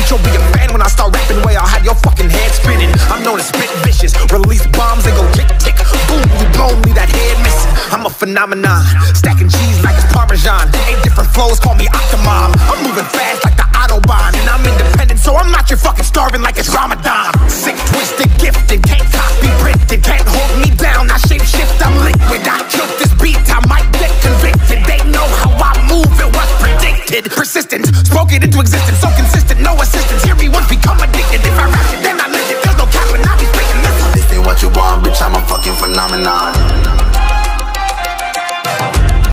you'll be a fan when I start rapping way. I'll have your fucking head spinning. I'm known as spit vicious, release bombs and go tick tick. Boom, you blow me, that head missing. I'm a phenomenon, stacking cheese like it's Parmesan. 8 different flows, call me Octomom. I'm moving fast like the Autobahn, and I'm independent, so I'm not your fucking starving like it's Ramadan.